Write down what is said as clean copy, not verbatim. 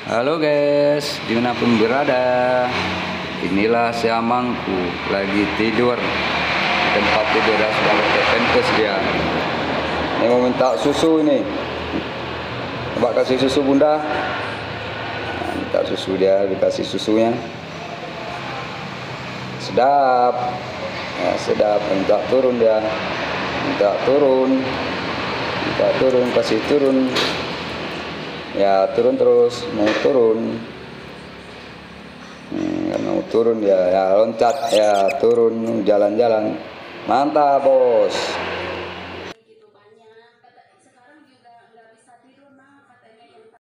Halo guys, dimanapun berada, inilah si Amangku lagi tidur di tempat tidur dan sudah pakai pampers dia. Ini mau minta susu ini, coba kasih susu bunda. Nah, minta susu dia, dikasih susunya. Sedap, ya, sedap. Minta turun dia, minta turun, kasih turun. Ya turun terus, mau turun, mau turun ya, loncat ya turun, jalan-jalan, mantap bos.